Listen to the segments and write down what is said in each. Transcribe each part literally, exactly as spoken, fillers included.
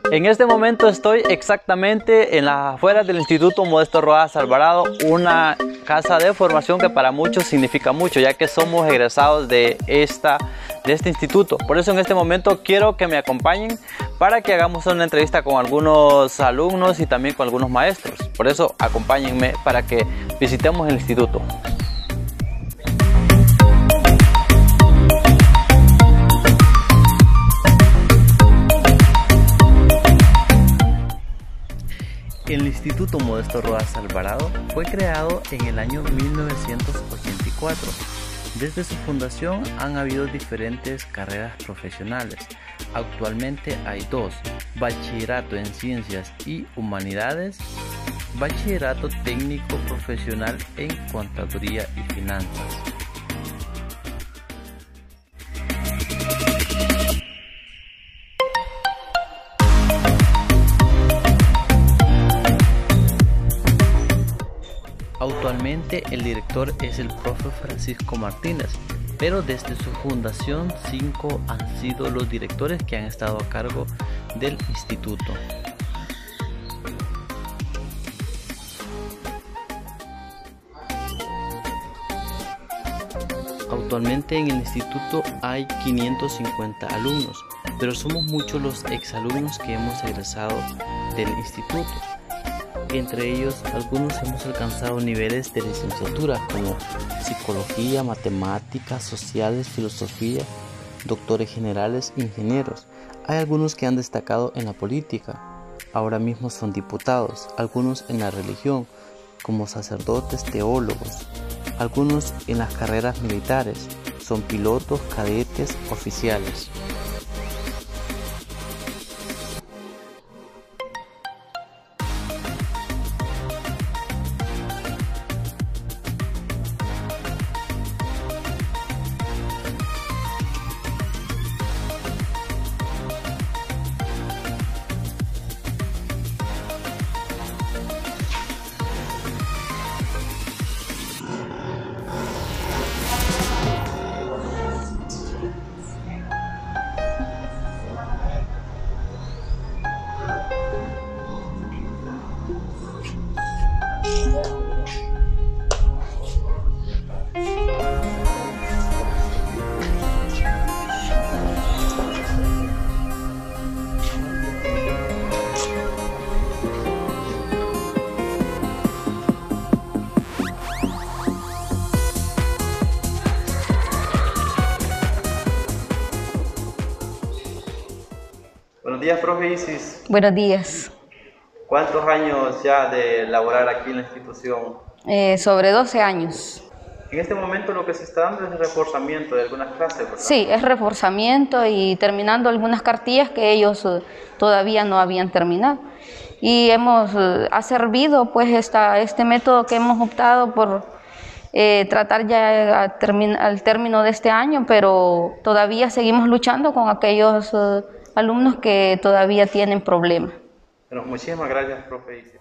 En este momento estoy exactamente en las afueras del Instituto Modesto Rojas Alvarado, una casa de formación que para muchos significa mucho, ya que somos egresados de, esta, de este instituto. Por eso en este momento quiero que me acompañen para que hagamos una entrevista con algunos alumnos y también con algunos maestros. Por eso acompáñenme para que visitemos el instituto. El Instituto Modesto Rojas Alvarado fue creado en el año mil novecientos ochenta y cuatro. Desde su fundación han habido diferentes carreras profesionales. Actualmente hay dos: Bachillerato en Ciencias y Humanidades, Bachillerato Técnico Profesional en Contaduría y Finanzas. Actualmente el director es el profe Francisco Martínez, pero desde su fundación cinco han sido los directores que han estado a cargo del instituto. Actualmente en el instituto hay quinientos cincuenta alumnos, pero somos muchos los exalumnos que hemos egresado del instituto. Entre ellos, algunos hemos alcanzado niveles de licenciatura como psicología, matemáticas, sociales, filosofía, doctores generales, ingenieros. Hay algunos que han destacado en la política, ahora mismo son diputados, algunos en la religión, como sacerdotes, teólogos, algunos en las carreras militares, son pilotos, cadetes, oficiales. Buenos días, profe Isis. Buenos días. ¿Cuántos años ya de laborar aquí en la institución? Eh, sobre doce años. En este momento lo que se está dando es el reforzamiento de algunas clases, ¿verdad? Sí, es reforzamiento y terminando algunas cartillas que ellos eh, todavía no habían terminado. Y hemos, eh, ha servido pues esta, este método que hemos optado por eh, tratar ya a termin, al término de este año, pero todavía seguimos luchando con aquellos eh, alumnos que todavía tienen problemas. Bueno, muchísimas gracias, profe Isis.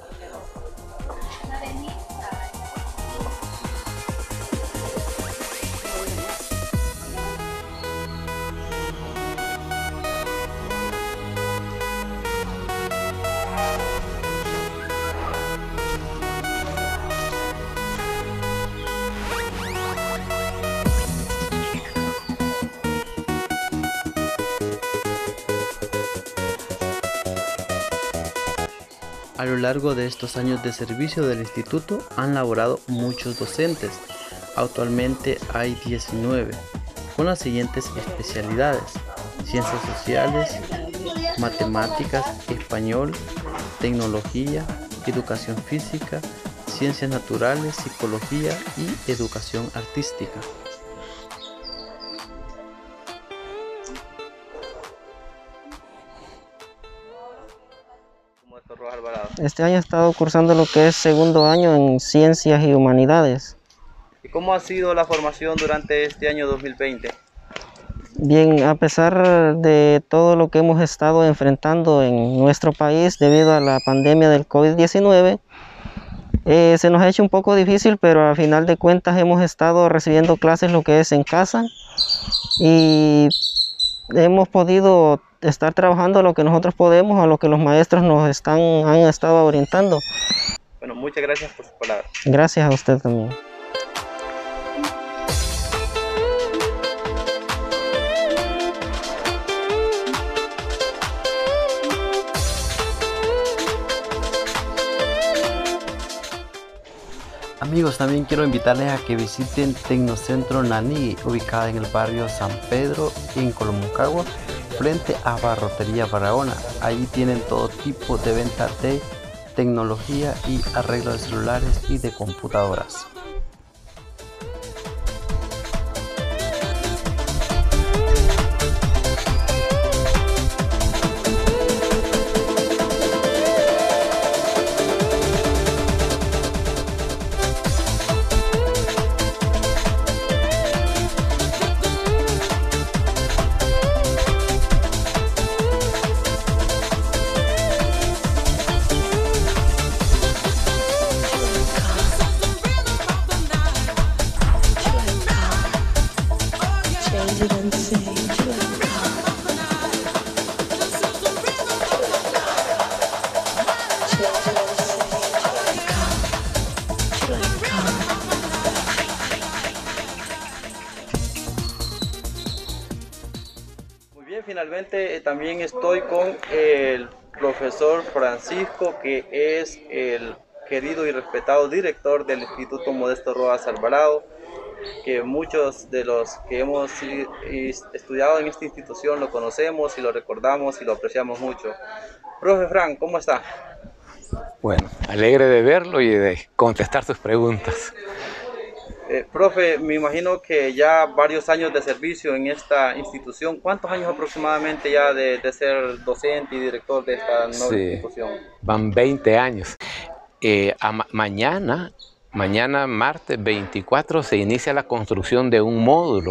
A lo largo de estos años de servicio del instituto han laborado muchos docentes. Actualmente hay diecinueve, con las siguientes especialidades: ciencias sociales, matemáticas, español, tecnología, educación física, ciencias naturales, psicología y educación artística. Este año he estado cursando lo que es segundo año en Ciencias y Humanidades. ¿Y cómo ha sido la formación durante este año dos mil veinte? Bien, a pesar de todo lo que hemos estado enfrentando en nuestro país debido a la pandemia del COVID diecinueve, eh, se nos ha hecho un poco difícil, pero al final de cuentas hemos estado recibiendo clases lo que es en casa y hemos podido estar trabajando lo que nosotros podemos, a lo que los maestros nos están, han estado orientando. Bueno, muchas gracias por sus palabras. Gracias a usted también. Amigos, también quiero invitarles a que visiten Tecnocentro Nanigui, ubicada en el barrio San Pedro, en Colomoncagua, frente a Barrotería Barahona. Allí tienen todo tipo de venta de tecnología y arreglo de celulares y de computadoras. Muy bien, finalmente eh, también estoy con el profesor Francisco, que es el querido y respetado director del Instituto Modesto Rojas Alvarado, que muchos de los que hemos estudiado en esta institución lo conocemos y lo recordamos y lo apreciamos mucho. Profe Fran, ¿cómo está? Bueno, alegre de verlo y de contestar sus preguntas. Eh, profe, me imagino que ya varios años de servicio en esta institución. ¿Cuántos años aproximadamente ya de, de ser docente y director de esta nueva Sí, institución? van veinte años. Eh, a ma mañana, mañana martes veinticuatro, se inicia la construcción de un módulo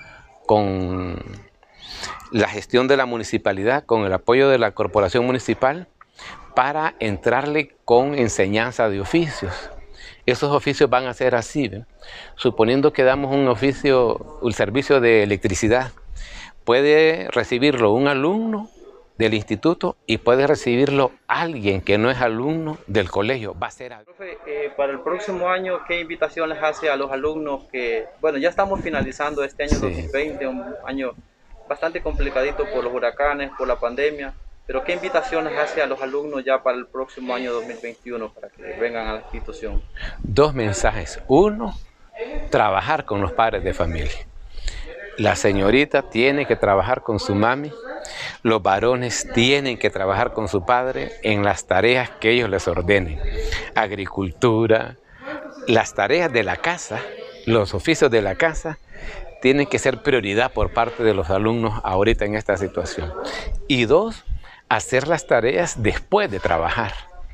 con la gestión de la municipalidad, con el apoyo de la corporación municipal, para entrarle con enseñanza de oficios. Esos oficios van a ser así, ¿ven? Suponiendo que damos un oficio, un servicio de electricidad, puede recibirlo un alumno del instituto y puede recibirlo alguien que no es alumno del colegio. Va a ser... Profe, eh, para el próximo año, ¿qué invitación les hace a los alumnos que, bueno, ya estamos finalizando este año sí. dos mil veinte, un año bastante complicadito por los huracanes, por la pandemia? Pero ¿qué invitaciones hace a los alumnos ya para el próximo año dos mil veintiuno para que vengan a la institución? Dos mensajes. Uno, trabajar con los padres de familia. La señorita tiene que trabajar con su mami, los varones tienen que trabajar con su padre en las tareas que ellos les ordenen. Agricultura, las tareas de la casa, los oficios de la casa, tienen que ser prioridad por parte de los alumnos ahorita en esta situación. Y dos, hacer las tareas después de trabajar.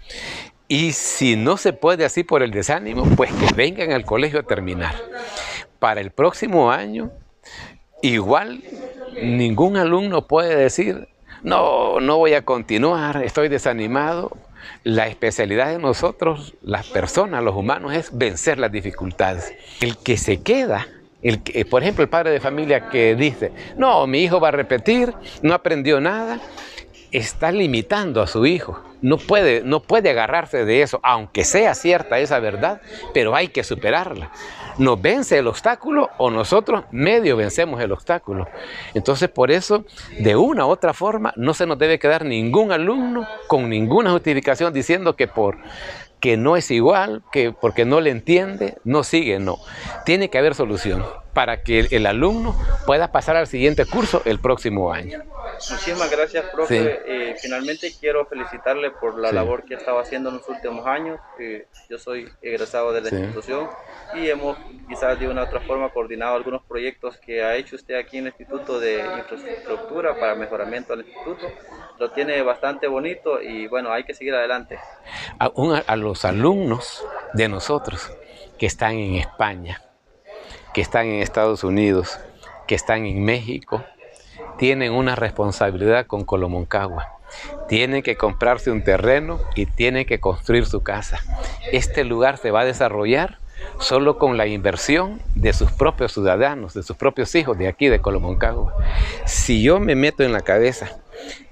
Y si no se puede así por el desánimo, pues que vengan al colegio a terminar. Para el próximo año, igual ningún alumno puede decir, no, no voy a continuar, estoy desanimado. La especialidad de nosotros, las personas, los humanos, es vencer las dificultades. El que se queda, el que, por ejemplo, el padre de familia que dice, no, mi hijo va a repetir, no aprendió nada, está limitando a su hijo. No puede, no puede agarrarse de eso, aunque sea cierta esa verdad, pero hay que superarla. Nos vence el obstáculo o nosotros medio vencemos el obstáculo. Entonces, por eso, de una u otra forma, no se nos debe quedar ningún alumno con ninguna justificación diciendo que por que no es igual, que porque no le entiende, no sigue, no. Tiene que haber solución para que el, el alumno pueda pasar al siguiente curso el próximo año. Muchísimas gracias, profe. Sí. Eh, finalmente quiero felicitarle por la sí. labor que ha estado haciendo en los últimos años. Eh, yo soy egresado de la sí. institución y hemos quizás de una u otra forma coordinado algunos proyectos que ha hecho usted aquí en el Instituto de Infraestructura para mejoramiento del instituto. Lo tiene bastante bonito y bueno, hay que seguir adelante. A, una, a los alumnos de nosotros que están en España, que están en Estados Unidos, que están en México, tienen una responsabilidad con Colomoncagua. Tienen que comprarse un terreno y tienen que construir su casa. Este lugar se va a desarrollar solo con la inversión de sus propios ciudadanos, de sus propios hijos de aquí de Colomoncagua. Si yo me meto en la cabeza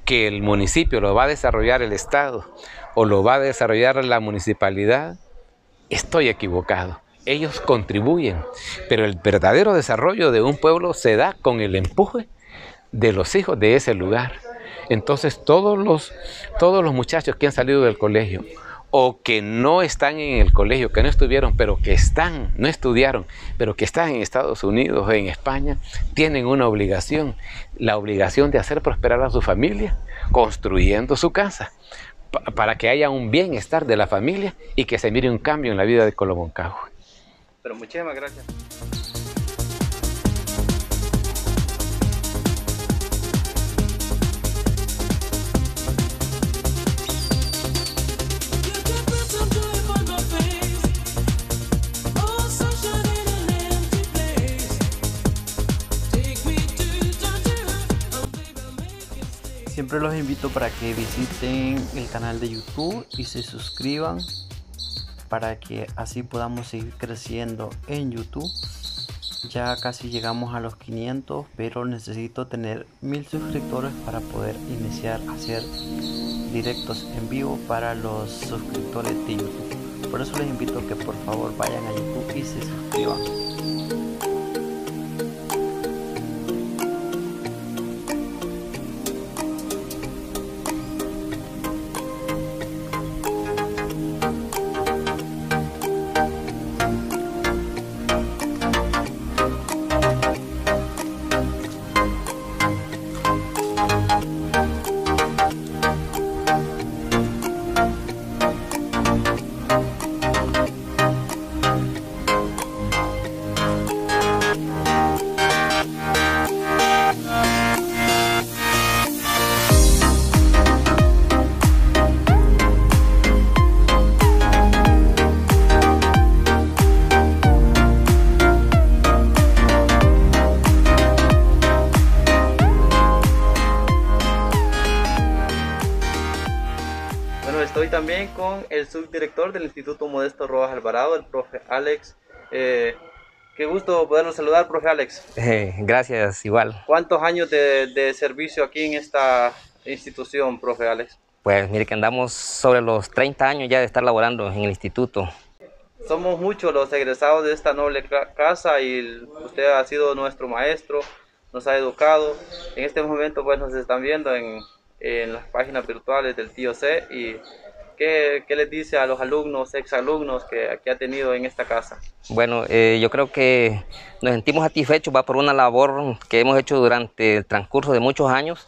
que el municipio lo va a desarrollar el Estado o lo va a desarrollar la municipalidad, estoy equivocado. Ellos contribuyen, pero el verdadero desarrollo de un pueblo se da con el empuje de los hijos de ese lugar. Entonces todos los, todos los muchachos que han salido del colegio o que no están en el colegio, que no estuvieron, pero que están, no estudiaron, pero que están en Estados Unidos o en España, tienen una obligación, la obligación de hacer prosperar a su familia, construyendo su casa, pa para que haya un bienestar de la familia y que se mire un cambio en la vida de Colomoncagua. Pero muchísimas gracias. Siempre los invito para que visiten el canal de YouTube y se suscriban para que así podamos seguir creciendo en YouTube. Ya casi llegamos a los quinientos, pero necesito tener mil suscriptores para poder iniciar a hacer directos en vivo para los suscriptores de YouTube. Por eso les invito a que por favor vayan a YouTube y se suscriban. Estoy también con el subdirector del Instituto Modesto Rojas Alvarado, el profe Alex. Eh, qué gusto poderlo saludar, profe Alex. Eh, gracias, igual. ¿Cuántos años de, de servicio aquí en esta institución, profe Alex? Pues mire que andamos sobre los treinta años ya de estar laborando en el instituto. Somos muchos los egresados de esta noble casa y usted ha sido nuestro maestro, nos ha educado. En este momento pues nos están viendo en, en las páginas virtuales del Tío C. Y ¿qué, qué les dice a los alumnos, exalumnos que, que ha tenido en esta casa? Bueno, eh, yo creo que nos sentimos satisfechos va por una labor que hemos hecho durante el transcurso de muchos años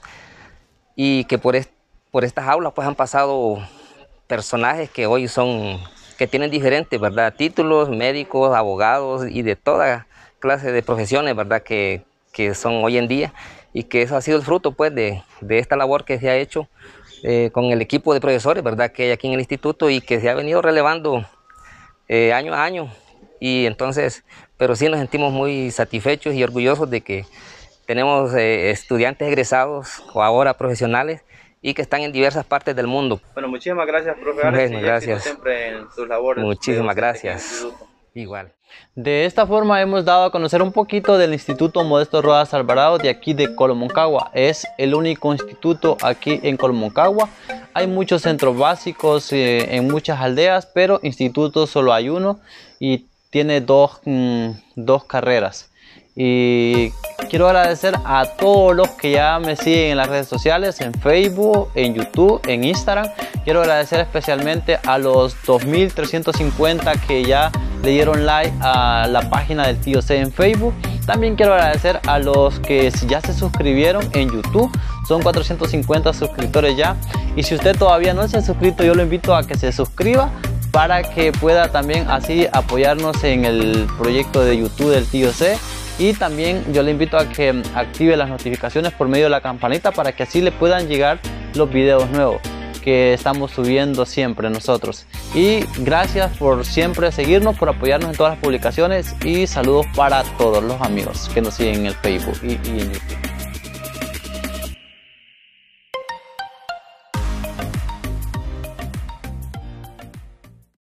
y que por, est por estas aulas pues han pasado personajes que hoy son, que tienen diferentes, ¿verdad? Títulos, médicos, abogados y de toda clase de profesiones, ¿verdad? Que, que son hoy en día y que eso ha sido el fruto pues de, de esta labor que se ha hecho eh, con el equipo de profesores, ¿verdad? Que hay aquí en el instituto y que se ha venido relevando eh, año a año. Y entonces, pero sí nos sentimos muy satisfechos y orgullosos de que tenemos eh, estudiantes egresados o ahora profesionales y que están en diversas partes del mundo. Bueno, muchísimas gracias, profe Alex. Bueno, gracias. Siempre en sus labores. Muchísimas gracias. Igual. De esta forma hemos dado a conocer un poquito del Instituto Modesto Rojas Alvarado de aquí de Colomoncagua. Es el único instituto aquí en Colomoncagua. Hay muchos centros básicos eh, en muchas aldeas, pero instituto solo hay uno y tiene dos, mmm, dos carreras. Y quiero agradecer a todos los que ya me siguen en las redes sociales, en Facebook, en YouTube, en Instagram. Quiero agradecer especialmente a los dos mil trescientos cincuenta que ya le dieron like a la página del Tío C en Facebook. También quiero agradecer a los que ya se suscribieron en YouTube. Son cuatrocientos cincuenta suscriptores ya. Y si usted todavía no se ha suscrito, yo lo invito a que se suscriba para que pueda también así apoyarnos en el proyecto de YouTube del Tío C. Y también yo le invito a que active las notificaciones por medio de la campanita para que así le puedan llegar los videos nuevos que estamos subiendo siempre nosotros. Y gracias por siempre seguirnos, por apoyarnos en todas las publicaciones y saludos para todos los amigos que nos siguen en el Facebook y, y en YouTube.